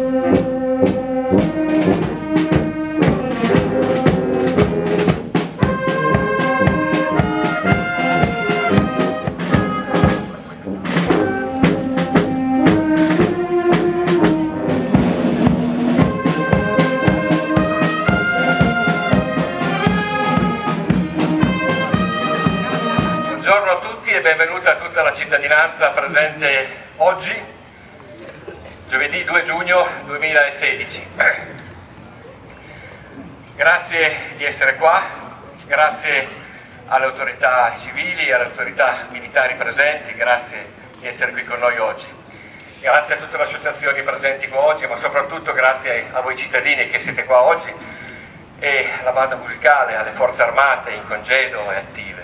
Buongiorno a tutti e benvenuta a tutta la cittadinanza presente oggi, giovedì 2 giugno 2016. Grazie di essere qua, grazie alle autorità civili e alle autorità militari presenti, grazie di essere qui con noi oggi. Grazie a tutte le associazioni presenti qua oggi, ma soprattutto grazie a voi cittadini che siete qua oggi e alla banda musicale, alle forze armate in congedo e attive.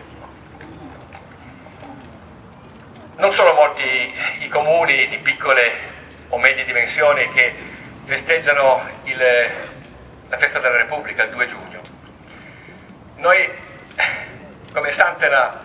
Non sono molti i comuni di piccole o medie dimensioni che festeggiano la festa della Repubblica il 2 giugno. Noi come Santena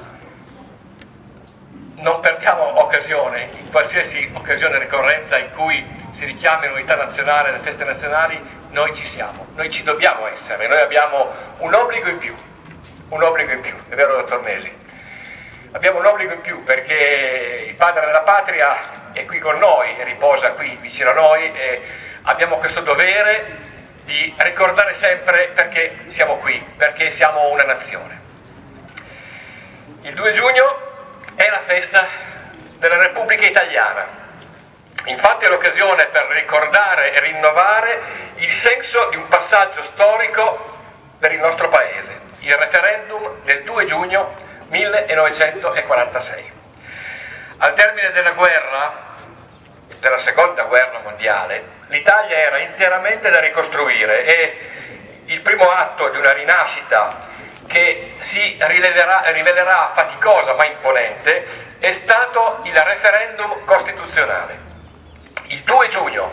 non perdiamo occasione, in qualsiasi occasione e ricorrenza in cui si richiami l'unità nazionale, le feste nazionali, noi ci siamo, noi ci dobbiamo essere, noi abbiamo un obbligo in più, è vero dottor Mesi? Abbiamo un obbligo in più perché il padre della patria è qui con noi, riposa qui vicino a noi e abbiamo questo dovere di ricordare sempre perché siamo qui, perché siamo una nazione. Il 2 giugno è la festa della Repubblica Italiana, infatti è l'occasione per ricordare e rinnovare il senso di un passaggio storico per il nostro Paese, il referendum del 2 giugno 1946. Al termine della seconda guerra mondiale, l'Italia era interamente da ricostruire e il primo atto di una rinascita che si rivelerà faticosa ma imponente è stato il referendum costituzionale. Il 2 giugno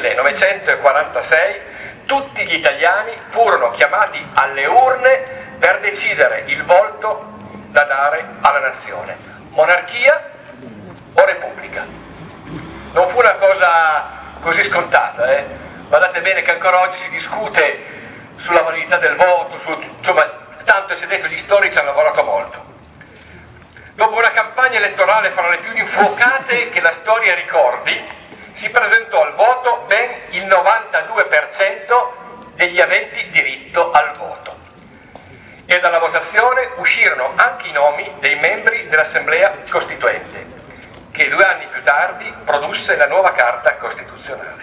1946 tutti gli italiani furono chiamati alle urne per decidere il volto da dare alla nazione, monarchia o repubblica. Non fu una cosa così scontata, Guardate bene che ancora oggi si discute sulla validità del voto, insomma, tanto si è detto, gli storici hanno lavorato molto. Dopo una campagna elettorale fra le più infuocate che la storia ricordi, si presentò al voto ben il 92% degli aventi diritto al voto. E dalla votazione uscirono anche i nomi dei membri dell'Assemblea Costituente, che 2 anni più tardi produsse la nuova Carta Costituzionale.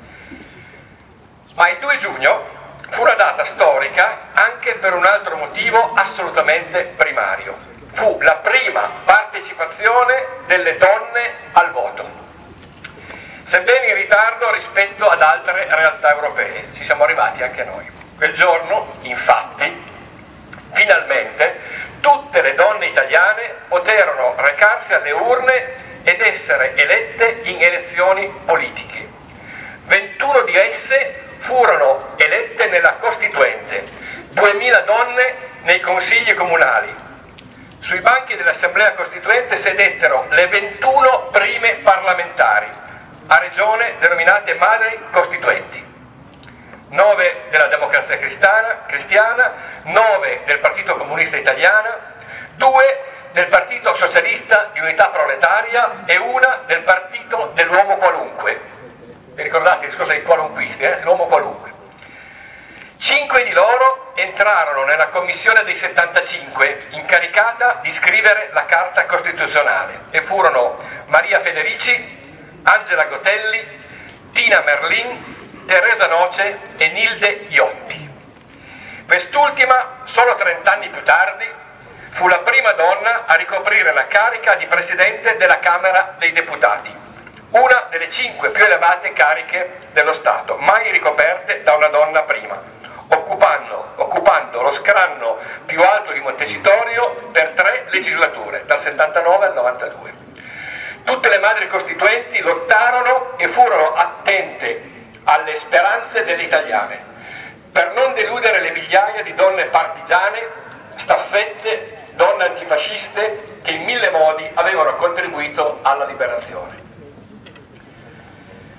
Ma il 2 giugno fu una data storica anche per un altro motivo assolutamente primario. Fu la prima partecipazione delle donne al voto. Sebbene in ritardo rispetto ad altre realtà europee, ci siamo arrivati anche noi. Quel giorno, infatti, finalmente tutte le donne italiane poterono recarsi alle urne ed essere elette in elezioni politiche. 21 di esse furono elette nella Costituente, 2000 donne nei consigli comunali. Sui banchi dell'Assemblea Costituente sedettero le 21 prime parlamentari, a regione denominate madri costituenti. 9 della Democrazia Cristiana, 9 del Partito Comunista Italiano, 2 del Partito Socialista di Unità Proletaria e una del Partito dell'Uomo Qualunque. Vi ricordate il discorso dei qualunquisti, l'uomo qualunque? 5 di loro entrarono nella commissione dei 75, incaricata di scrivere la Carta Costituzionale, e furono Maria Federici, Angela Gotelli, Tina Merlin, Teresa Noce e Nilde Iotti. Quest'ultima, solo 30 anni più tardi, fu la prima donna a ricoprire la carica di Presidente della Camera dei Deputati, una delle 5 più elevate cariche dello Stato, mai ricoperte da una donna prima, occupando lo scranno più alto di Montecitorio per 3 legislature, dal 79 al 92. Tutte le madri costituenti lottarono e furono attente alle speranze delle italiane, per non deludere le migliaia di donne partigiane, staffette, donne antifasciste che in 1000 modi avevano contribuito alla liberazione.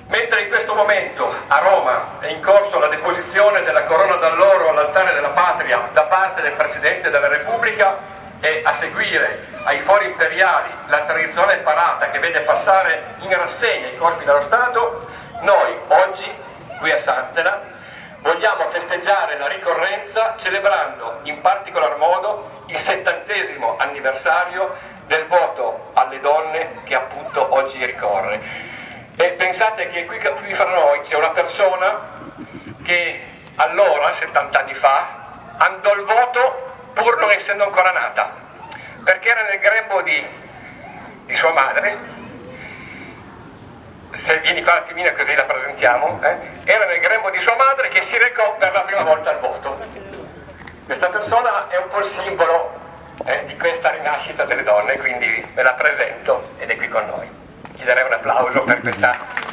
Mentre in questo momento a Roma è in corso la deposizione della corona d'alloro all'altare della patria da parte del Presidente della Repubblica e a seguire ai fori imperiali la tradizionale parata che vede passare in rassegna i corpi dello Stato, noi oggi qui a Santena vogliamo festeggiare la ricorrenza celebrando in particolar modo il 70° anniversario del voto alle donne che appunto oggi ricorre. E pensate che qui fra noi c'è una persona che allora, 70 anni fa, andò al voto pur non essendo ancora nata, perché era nel grembo di sua madre. Se vieni qua un attimino così la presentiamo, era nel grembo di sua madre che si recò per la prima volta al voto. Questa persona è un po' il simbolo di questa rinascita delle donne, quindi ve la presento ed è qui con noi. Gli darei un applauso per questa.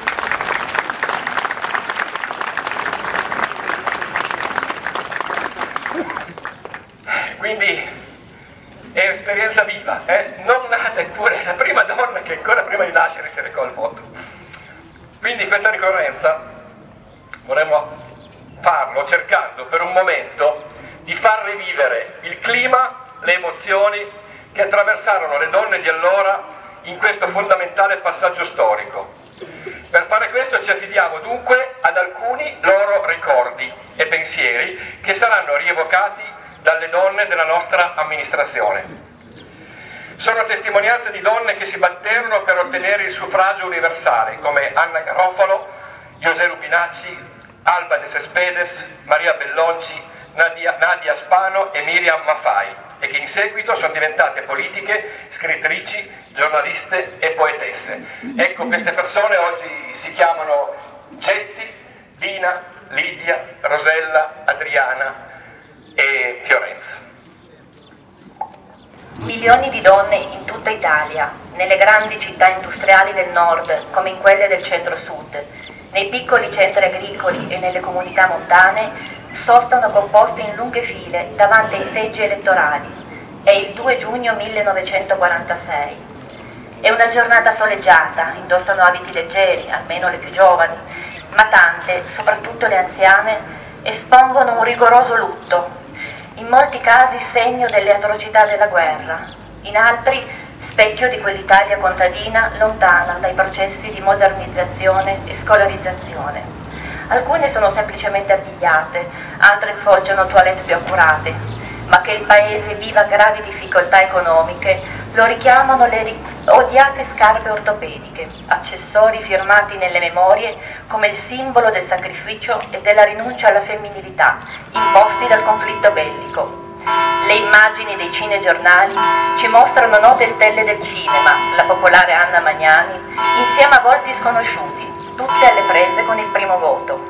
Quindi è esperienza viva, non nata, eppure la prima donna che ancora prima di nascere si recò al voto. Quindi questa ricorrenza vorremmo farlo cercando per un momento di far rivivere il clima, le emozioni che attraversarono le donne di allora in questo fondamentale passaggio storico. Per fare questo ci affidiamo dunque ad alcuni loro ricordi e pensieri che saranno rievocati dalle donne della nostra amministrazione. Sono testimonianze di donne che si batterono per ottenere il suffragio universale, come Anna Garofalo, José Rubinacci, Alba de Cespedes, Maria Bellonci, Nadia Spano e Miriam Maffei, e che in seguito sono diventate politiche, scrittrici, giornaliste e poetesse. Ecco, queste persone oggi si chiamano Getti, Dina, Lidia, Rosella, Adriana e Fiorenza. Milioni di donne in tutta Italia, nelle grandi città industriali del nord come in quelle del centro-sud, nei piccoli centri agricoli e nelle comunità montane, sostano composte in lunghe file davanti ai seggi elettorali. È il 2 giugno 1946. È una giornata soleggiata, indossano abiti leggeri, almeno le più giovani, ma tante, soprattutto le anziane, espongono un rigoroso lutto, in molti casi segno delle atrocità della guerra, in altri specchio di quell'Italia contadina lontana dai processi di modernizzazione e scolarizzazione. Alcune sono semplicemente abbigliate, altre svolgono toilette più accurate, ma che il paese viva gravi difficoltà economiche lo richiamano le odiate scarpe ortopediche, accessori firmati nelle memorie come il simbolo del sacrificio e della rinuncia alla femminilità imposti dal conflitto bellico. Le immagini dei cinegiornali ci mostrano note stelle del cinema, la popolare Anna Magnani, insieme a volti sconosciuti, tutte alle prese con il primo voto.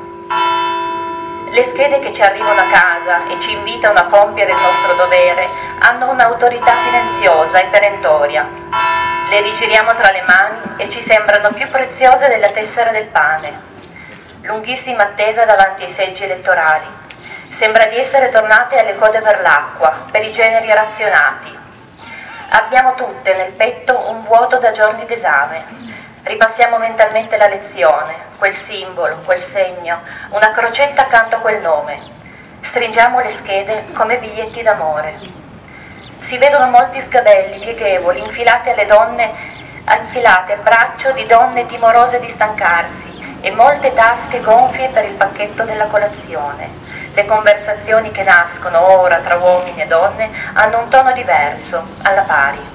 Le schede che ci arrivano a casa e ci invitano a compiere il nostro dovere hanno un'autorità silenziosa e perentoria. Le rigiriamo tra le mani e ci sembrano più preziose della tessera del pane. Lunghissima attesa davanti ai seggi elettorali. Sembra di essere tornate alle code per l'acqua, per i generi razionati. Abbiamo tutte nel petto un vuoto da giorni d'esame. Ripassiamo mentalmente la lezione, quel simbolo, quel segno, una crocetta accanto a quel nome. Stringiamo le schede come biglietti d'amore. Si vedono molti sgabelli pieghevoli infilati alle donne, infilati al braccio di donne timorose di stancarsi e molte tasche gonfie per il pacchetto della colazione. Le conversazioni che nascono ora tra uomini e donne hanno un tono diverso, alla pari.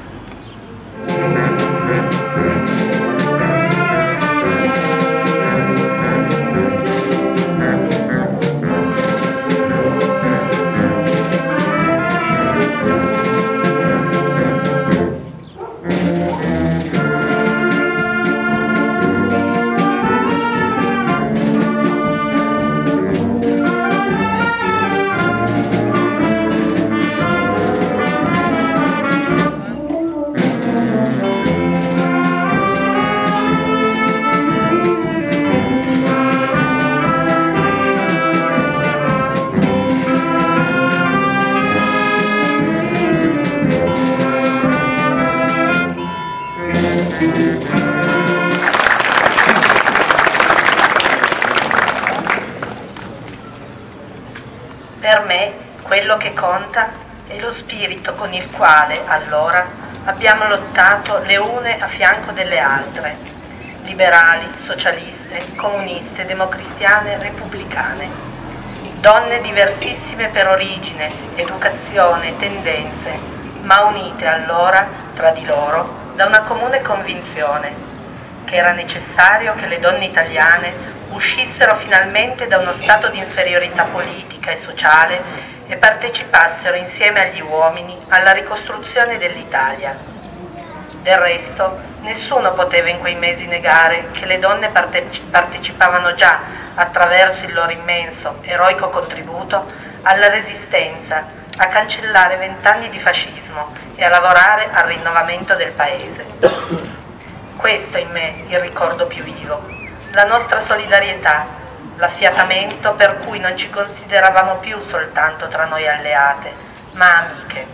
Per me quello che conta è lo spirito con il quale allora abbiamo lottato le une a fianco delle altre, liberali, socialiste, comuniste, democristiane, repubblicane, donne diversissime per origine, educazione, tendenze, ma unite allora tra di loro da una comune convinzione, che era necessario che le donne italiane uscissero finalmente da uno stato di inferiorità politica e sociale e partecipassero insieme agli uomini alla ricostruzione dell'Italia. Del resto, nessuno poteva in quei mesi negare che le donne partecipavano già, attraverso il loro immenso, eroico contributo, alla resistenza, a cancellare 20 anni di fascismo e a lavorare al rinnovamento del Paese. Questo in me il ricordo più vivo, la nostra solidarietà, l'affiatamento per cui non ci consideravamo più soltanto tra noi alleate, ma amiche.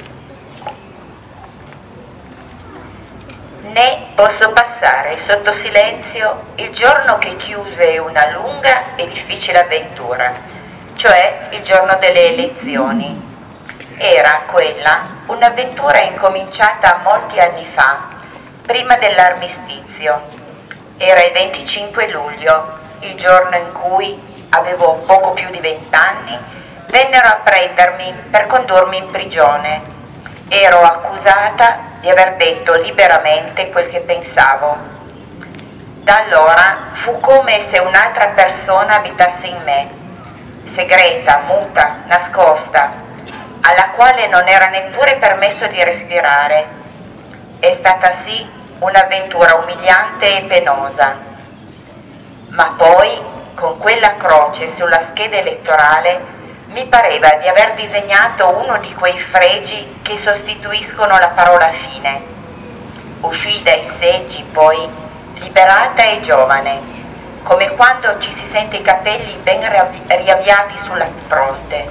Né posso passare sotto silenzio il giorno che chiuse una lunga e difficile avventura, cioè il giorno delle elezioni. Era quella un'avventura incominciata molti anni fa, prima dell'armistizio. Era il 25 luglio, il giorno in cui, avevo poco più di 20 anni, vennero a prendermi per condurmi in prigione. Ero accusata di aver detto liberamente quel che pensavo. Da allora fu come se un'altra persona abitasse in me, segreta, muta, nascosta, alla quale non era neppure permesso di respirare. È stata sì un'avventura umiliante e penosa. Ma poi, con quella croce sulla scheda elettorale, mi pareva di aver disegnato uno di quei fregi che sostituiscono la parola fine. Uscii dai seggi poi, liberata e giovane, come quando ci si sente i capelli ben riavviati sulla fronte.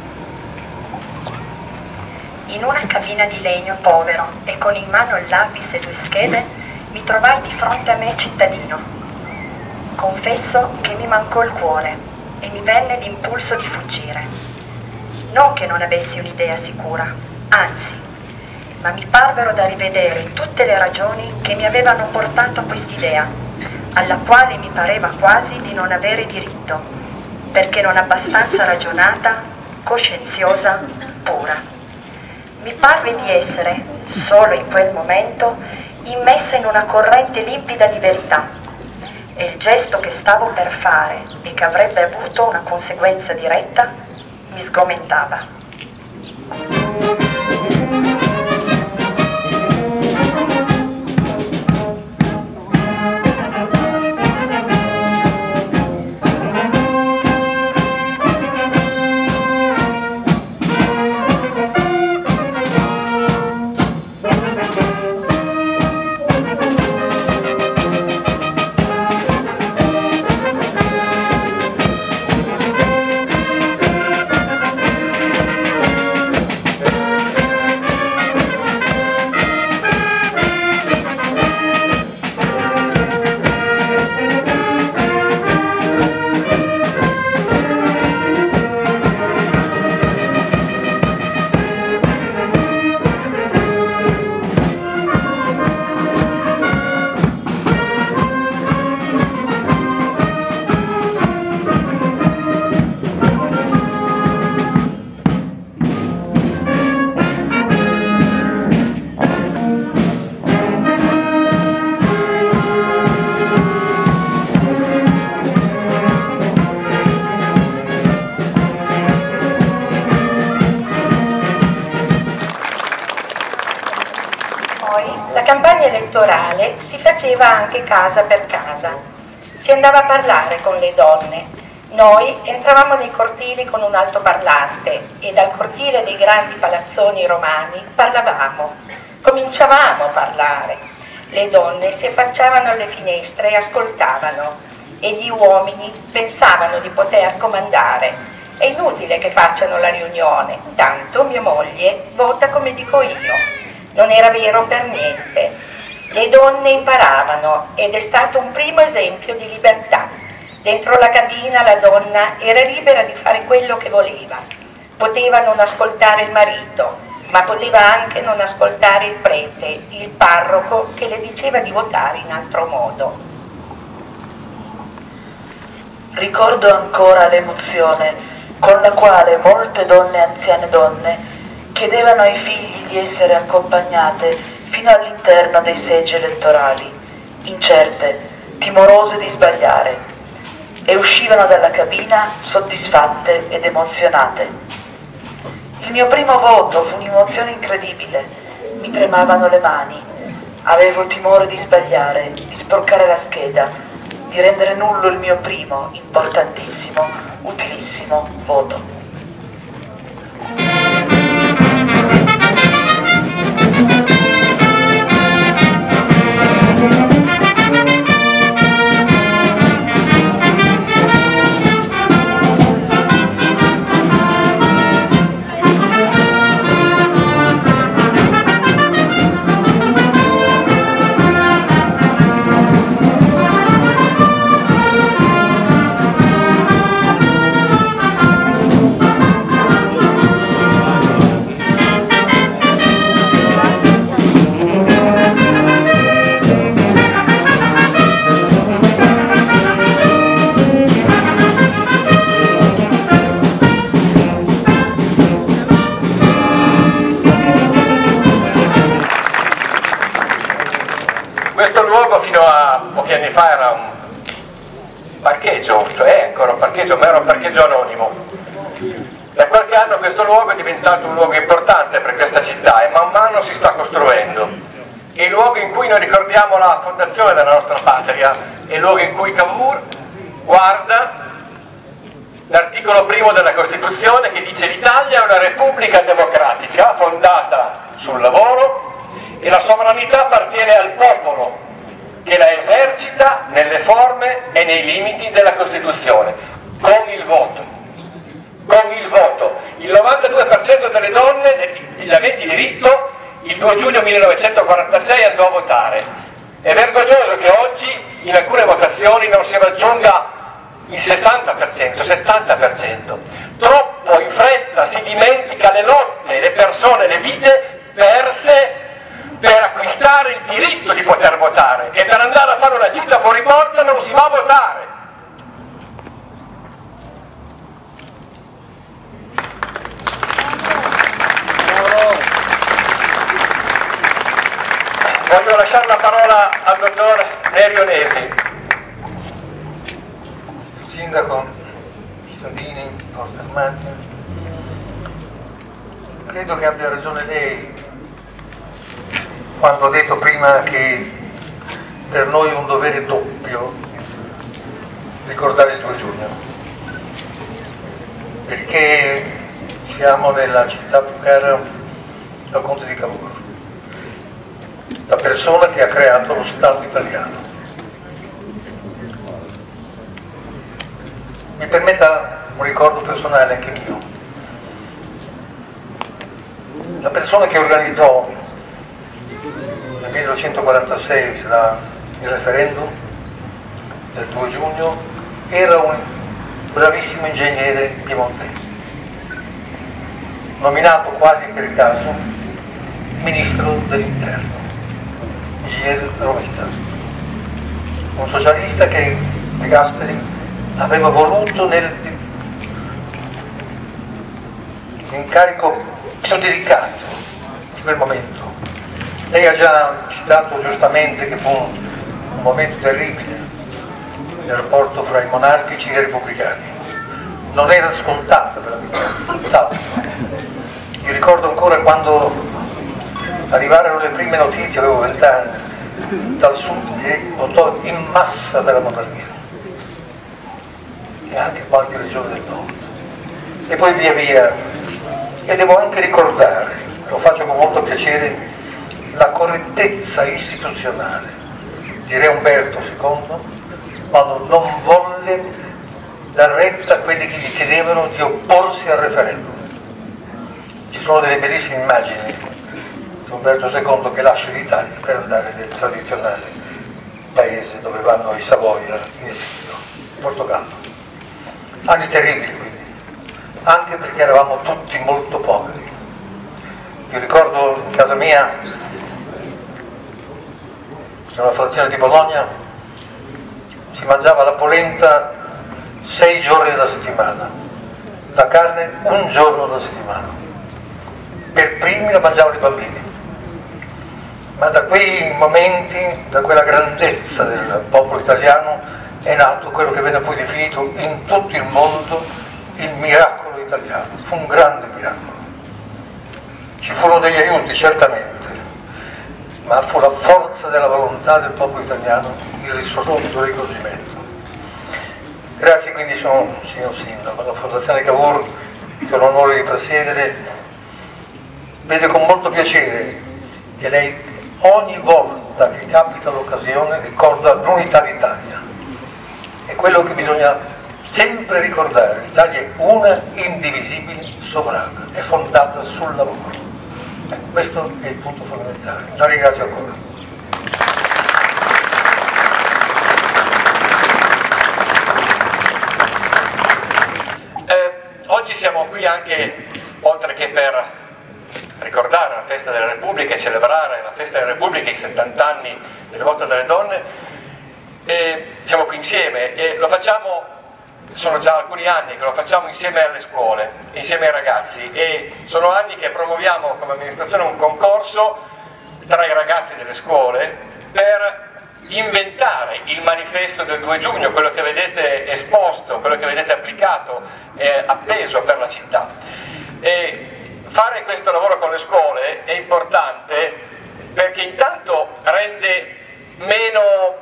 In una cabina di legno povero e con in mano il lapis e 2 schede, mi trovai di fronte a me cittadino. Confesso che mi mancò il cuore e mi venne l'impulso di fuggire. Non che non avessi un'idea sicura, anzi, ma mi parvero da rivedere tutte le ragioni che mi avevano portato a quest'idea, alla quale mi pareva quasi di non avere diritto, perché non abbastanza ragionata, coscienziosa, pura. Mi parve di essere, solo in quel momento, immessa in una corrente limpida di verità, e il gesto che stavo per fare e che avrebbe avuto una conseguenza diretta mi sgomentava. Elettorale si faceva anche casa per casa, si andava a parlare con le donne. Noi entravamo nei cortili con un altoparlante e dal cortile dei grandi palazzoni romani parlavamo, cominciavamo a parlare. Le donne si affacciavano alle finestre e ascoltavano e gli uomini pensavano di poter comandare. È inutile che facciano la riunione, tanto mia moglie vota come dico io. Non era vero per niente. Le donne imparavano ed è stato un primo esempio di libertà. Dentro la cabina la donna era libera di fare quello che voleva. Poteva non ascoltare il marito, ma poteva anche non ascoltare il prete, il parroco, che le diceva di votare in altro modo. Ricordo ancora l'emozione con la quale molte donne, anziane donne, chiedevano ai figli di essere accompagnate fino all'interno dei seggi elettorali, incerte, timorose di sbagliare, e uscivano dalla cabina soddisfatte ed emozionate. Il mio primo voto fu un'emozione incredibile, mi tremavano le mani, avevo timore di sbagliare, di sporcare la scheda, di rendere nullo il mio primo, importantissimo, utilissimo voto. Fino a pochi anni fa era un parcheggio, cioè è ancora un parcheggio, ma era un parcheggio anonimo. Da qualche anno questo luogo è diventato un luogo importante per questa città e man mano si sta costruendo. È il luogo in cui noi ricordiamo la fondazione della nostra patria, è il luogo in cui Cavour guarda l'articolo primo della Costituzione che dice: l'Italia è una repubblica democratica fondata sul lavoro e la sovranità appartiene al popolo, che la esercita nelle forme e nei limiti della Costituzione, con il voto. Con il voto. Il 92% delle donne aventi diritto il 2 giugno 1946 andò a votare. È vergognoso che oggi in alcune votazioni non si raggiunga il 60%, 70%. Troppo in fretta si dimentica le lotte, le persone, le vite perse per acquistare il diritto di poter votare, e per andare a fare una gita fuori porta non si va a votare. Voglio lasciare la parola al dottor Nerio Nesi. Sindaco, cittadini, forze armate, credo che abbia ragione lei quando ha detto prima che per noi è un dovere doppio ricordare il 2 giugno, perché siamo nella città più cara al Conte di Cavour, la persona che ha creato lo Stato italiano. Mi permetta un ricordo personale anche mio. La persona che organizzò nel 1946 il referendum del 2 giugno era un bravissimo ingegnere piemontese, nominato quasi per caso ministro dell'interno, ingegnere Romita, un socialista che De Gasperi aveva voluto nell'incarico più delicato di quel momento. Lei ha già citato giustamente che fu un momento terribile nel rapporto fra i monarchici e i repubblicani. Non era scontato per la tutt'altro. Io ricordo ancora quando arrivarono le prime notizie, avevo 20 anni, dal sud che votò in massa per la monarchia e anche qualche regione del nord. E poi via via, e devo anche ricordare, lo faccio con molto piacere, la correttezza istituzionale di Re Umberto II quando non volle dar retta a quelli che gli chiedevano di opporsi al referendum. Ci sono delle bellissime immagini di Umberto II che lascia l'Italia per andare nel tradizionale paese dove vanno i Savoia in esilio, Portogallo. Anni terribili quindi, anche perché eravamo tutti molto poveri. Io ricordo in casa mia, nella frazione di Bologna, si mangiava la polenta 6 giorni alla settimana, la carne un giorno alla settimana. Per primi la mangiavano i bambini. Ma da quei momenti, da quella grandezza del popolo italiano, è nato quello che venne poi definito in tutto il mondo il miracolo italiano. Fu un grande miracolo. Ci furono degli aiuti, certamente, ma fu la forza della volontà del popolo italiano il risoluto risorgimento. Grazie quindi, signor Sindaco, alla Fondazione Cavour, che ho l'onore di presiedere, vede con molto piacere che lei ogni volta che capita l'occasione ricorda l'unità d'Italia. È quello che bisogna sempre ricordare: l'Italia è una, indivisibile, sovrana, è fondata sul lavoro. Questo è il punto fondamentale. La ringrazio ancora. Oggi siamo qui anche, oltre che per ricordare la festa della Repubblica e celebrare la festa della Repubblica, i 70 anni del voto delle donne, siamo qui insieme e lo facciamo, sono già alcuni anni che lo facciamo insieme alle scuole, insieme ai ragazzi, e sono anni che promuoviamo come amministrazione un concorso tra i ragazzi delle scuole per inventare il manifesto del 2 giugno, quello che vedete esposto, quello che vedete applicato e appeso per la città. E fare questo lavoro con le scuole è importante perché intanto rende meno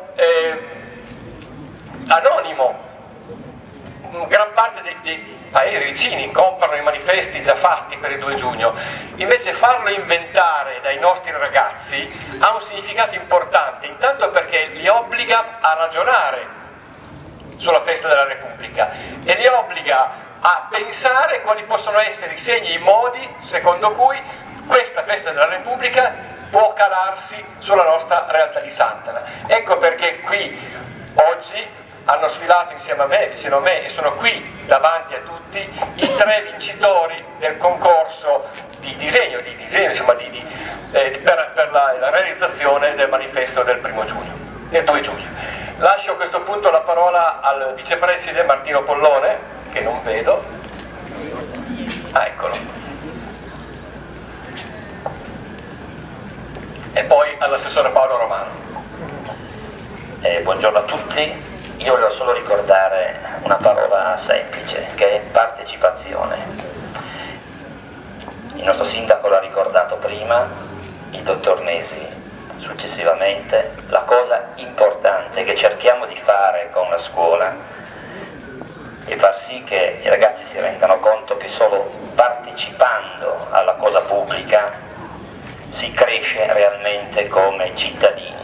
anonimo. Gran parte dei paesi vicini comprano i manifesti già fatti per il 2 giugno, invece farlo inventare dai nostri ragazzi ha un significato importante, intanto perché li obbliga a ragionare sulla festa della Repubblica e li obbliga a pensare quali possono essere i segni e i modi secondo cui questa festa della Repubblica può calarsi sulla nostra realtà di Sant'Anna. Ecco perché qui oggi hanno sfilato insieme a me, vicino a me, e sono qui davanti a tutti i 3 vincitori del concorso di disegno insomma, per la realizzazione del manifesto del 1 giugno, del 2 giugno. Lascio a questo punto la parola al vicepresidente Martino Pollone, che non vedo. Ah, eccolo. E poi all'assessore Paolo Romano. Buongiorno a tutti. Io volevo solo ricordare una parola semplice, che è partecipazione. Il nostro sindaco l'ha ricordato prima, il dottor Nesi successivamente. La cosa importante che cerchiamo di fare con la scuola è far sì che i ragazzi si rendano conto che solo partecipando alla cosa pubblica si cresce realmente come cittadini.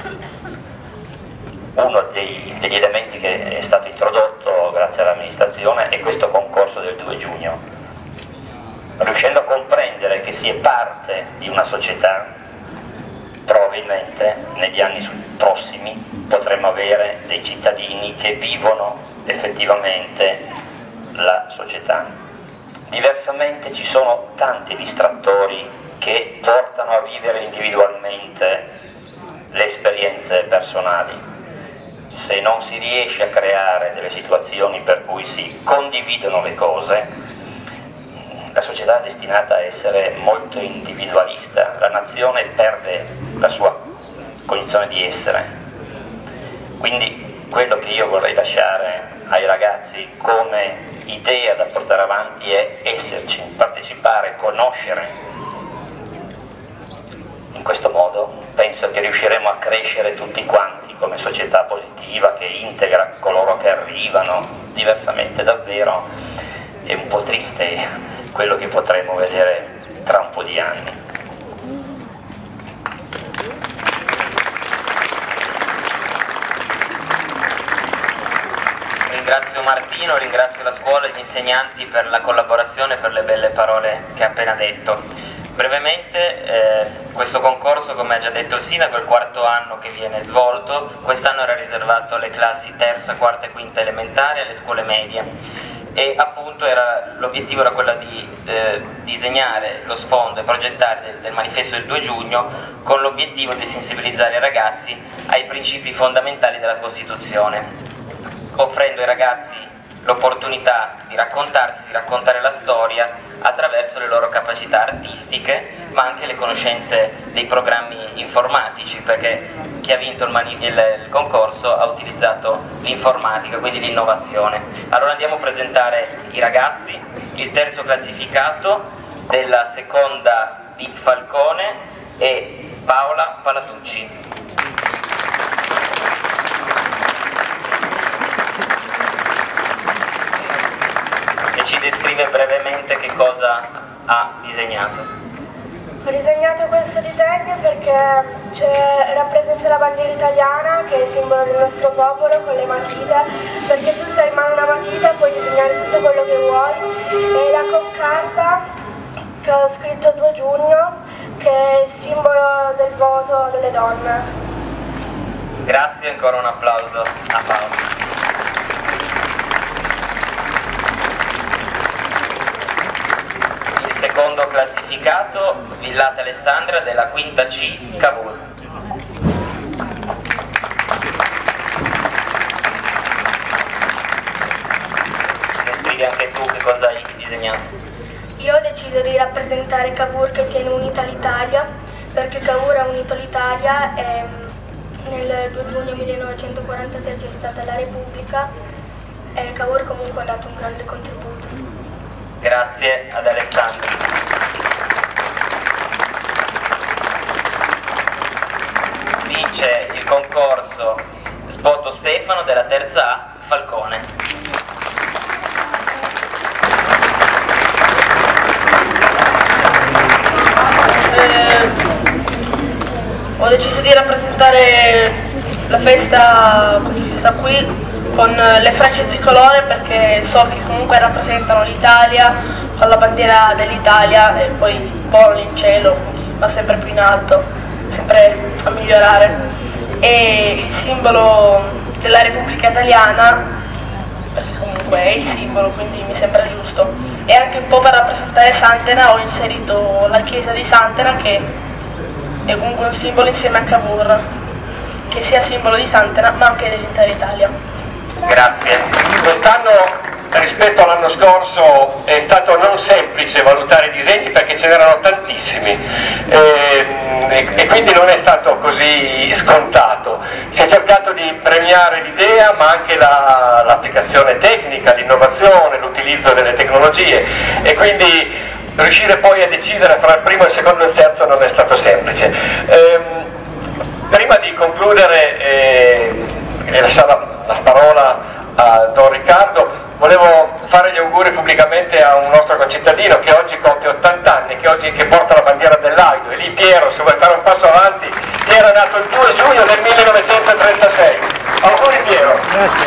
Uno degli elementi che è stato introdotto grazie all'amministrazione è questo concorso del 2 giugno. Riuscendo a comprendere che si è parte di una società, probabilmente negli anni prossimi potremo avere dei cittadini che vivono effettivamente la società. Diversamente ci sono tanti distrattori che portano a vivere individualmente le esperienze personali. Se non si riesce a creare delle situazioni per cui si condividono le cose, la società è destinata a essere molto individualista, la nazione perde la sua condizione di essere. Quindi quello che io vorrei lasciare ai ragazzi come idea da portare avanti è esserci, partecipare, conoscere. In questo modo penso che riusciremo a crescere tutti quanti come società positiva che integra coloro che arrivano. Diversamente davvero è un po' triste quello che potremo vedere tra un po' di anni. Ringrazio Martino, ringrazio la scuola e gli insegnanti per la collaborazione e per le belle parole che ha appena detto. Brevemente, questo concorso, come ha già detto il sindaco, è il 4º anno che viene svolto. Quest'anno era riservato alle classi terza, quarta e quinta elementari, alle scuole medie. e appunto l'obiettivo era quello di disegnare lo sfondo e progettare del manifesto del 2 giugno con l'obiettivo di sensibilizzare i ragazzi ai principi fondamentali della Costituzione, offrendo ai ragazzi l'opportunità di raccontarsi, di raccontare la storia attraverso le loro capacità artistiche, ma anche le conoscenze dei programmi informatici, perché chi ha vinto il concorso ha utilizzato l'informatica, quindi l'innovazione. Allora andiamo a presentare i ragazzi, il terzo classificato della seconda di Falcone è Paola Palatucci. Ci descrive brevemente che cosa ha disegnato. Ho disegnato questo disegno perché rappresenta la bandiera italiana, che è simbolo del nostro popolo, con le matite, perché tu se hai in mano una matita puoi disegnare tutto quello che vuoi, e la concarta che ho scritto 2 giugno, che è il simbolo del voto delle donne. Grazie, ancora un applauso a Paolo. Secondo classificato Villata Alessandra della quinta C, Cavour. Descrivi anche tu che cosa hai disegnato. Io ho deciso di rappresentare Cavour che tiene unita l'Italia, perché Cavour ha unito l'Italia e nel 2 giugno 1946 c'è stata la Repubblica e Cavour comunque ha dato un grande contributo. Grazie ad Alessandro. Vince il concorso Spoto Stefano della terza A, Falcone. Ho deciso di rappresentare la questa festa qui con le frecce tricolore, perché so che comunque rappresentano l'Italia con la bandiera dell'Italia e poi il polo in cielo va sempre più in alto, sempre a migliorare, e il simbolo della Repubblica Italiana, perché comunque è il simbolo, quindi mi sembra giusto, e anche un po' per rappresentare Santena ho inserito la chiesa di Santena, che è comunque un simbolo insieme a Cavour, che sia simbolo di Santena ma anche dell'intera Italia. Grazie. Quest'anno rispetto all'anno scorso è stato non semplice valutare i disegni perché ce n'erano tantissimi e quindi non è stato così scontato. Si è cercato di premiare l'idea ma anche l'applicazione tecnica, l'innovazione, l'utilizzo delle tecnologie, e quindi riuscire poi a decidere fra il primo, il secondo e il terzo non è stato semplice. Prima di concludere e lasciare la parola a Don Riccardo, volevo fare gli auguri pubblicamente a un nostro concittadino che oggi compie 80 anni, che porta la bandiera dell'Aido, e lì Piero, se vuoi fare un passo avanti, Piero è nato il 2 giugno del 1936. Auguri Piero. Grazie.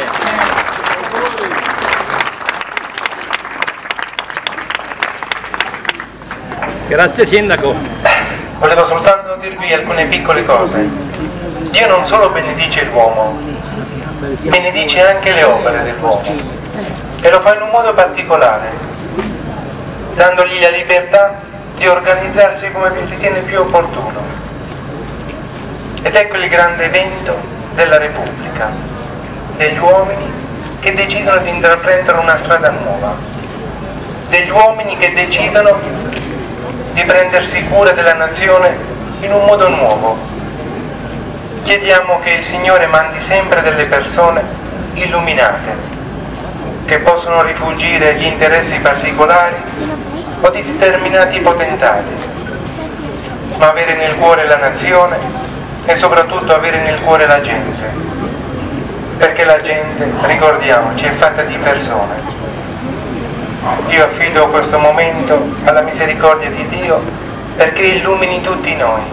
Grazie Sindaco. Volevo soltanto dirvi alcune piccole cose. Dio non solo benedice l'uomo, benedice anche le opere dell'uomo, e lo fa in un modo particolare, dandogli la libertà di organizzarsi come ritiene più opportuno. Ed ecco il grande evento della Repubblica, degli uomini che decidono di intraprendere una strada nuova, degli uomini che decidono di prendersi cura della nazione in un modo nuovo. Chiediamo che il Signore mandi sempre delle persone illuminate, che possono rifuggire gli interessi particolari o di determinati potentati, ma avere nel cuore la nazione e soprattutto avere nel cuore la gente, perché la gente, ricordiamoci, è fatta di persone. Io affido questo momento alla misericordia di Dio perché illumini tutti noi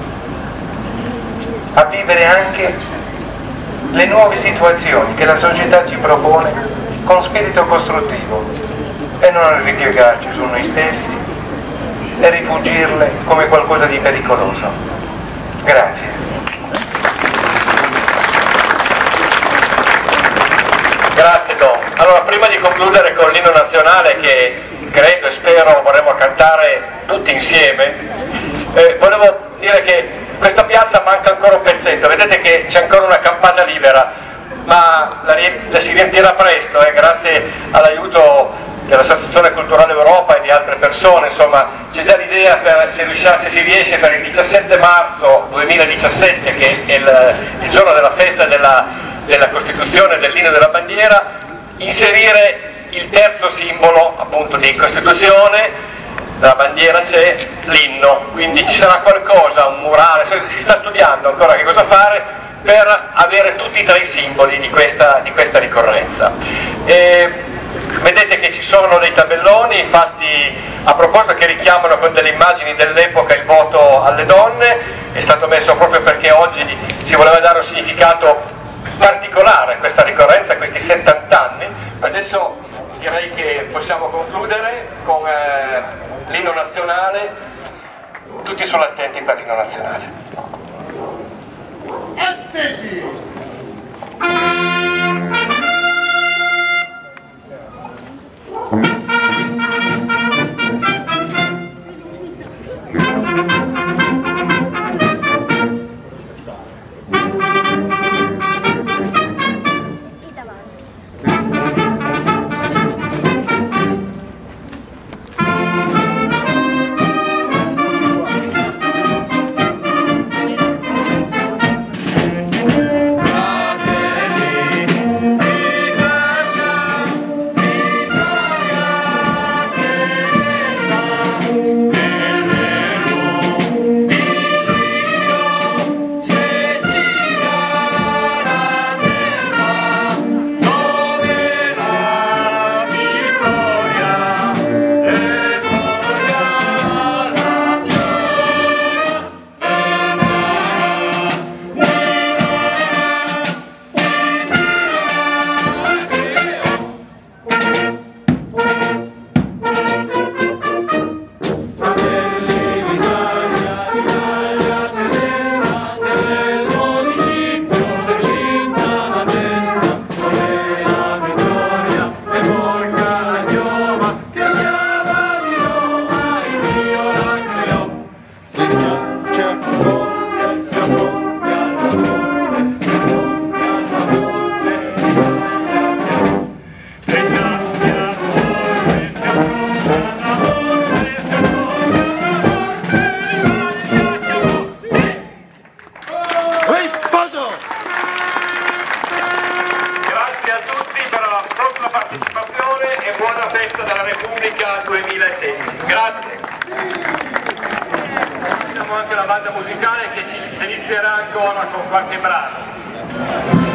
a vivere anche le nuove situazioni che la società ci propone con spirito costruttivo e non a ripiegarci su noi stessi e rifugirle come qualcosa di pericoloso. Grazie. Grazie Don. Allora, prima di concludere con l'inno che credo e spero vorremmo cantare tutti insieme, volevo dire che questa piazza manca ancora un pezzetto, vedete che c'è ancora una campata libera, ma la si riempirà presto, grazie all'aiuto dell'Associazione Culturale Europa e di altre persone. Insomma, c'è già l'idea per, se si riesce, per il 17 marzo 2017, che è il giorno della festa della Costituzione, dell'inno della bandiera, inserire il terzo simbolo appunto di Costituzione. La bandiera c'è, l'inno, quindi ci sarà qualcosa, un murale, si sta studiando ancora che cosa fare per avere tutti e tre i simboli di questa ricorrenza. Vedete che ci sono dei tabelloni fatti a proposito che richiamano con delle immagini dell'epoca il voto alle donne, è stato messo proprio perché oggi si voleva dare un significato particolare a questa ricorrenza, a questi 70 anni. Adesso direi che possiamo concludere con l'inno nazionale, tutti sono attenti per l'inno nazionale. Attenti! E buona festa della Repubblica 2016. Grazie. Abbiamo anche la banda musicale che ci delizierà ancora con qualche brano.